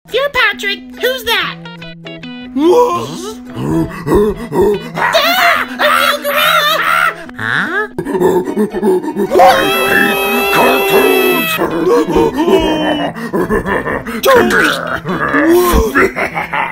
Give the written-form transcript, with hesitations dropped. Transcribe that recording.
You're Patrick. Who's that? A real gorilla! Huh? I hate cartoons!